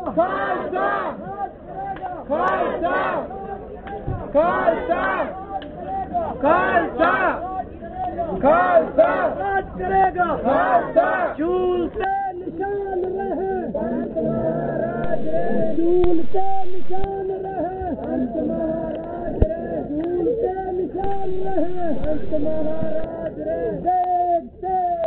खालसा खालसा खालसा खालसा खालसा राज करेगा खालसा चूल से निशान रहे संत महाराज रे चूल से निशान रहे संत महाराज रे चूल से निशान रहे संत महाराज रे देख